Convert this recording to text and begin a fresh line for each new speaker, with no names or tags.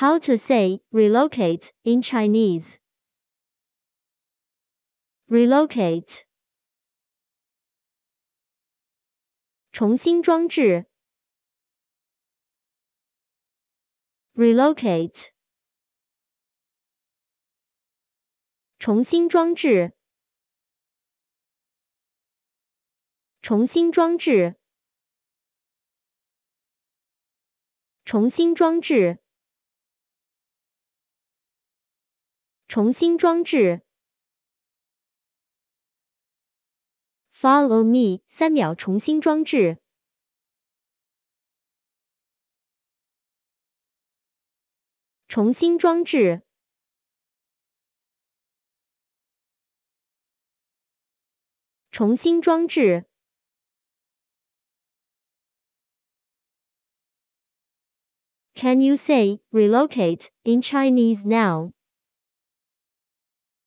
How to say relocate in Chinese? Relocate. 重新装置 relocate. 重新装置重新装置重新装置重新装置 Follow me 3秒重新装置重新装置重新装置 Can you say relocate in Chinese now?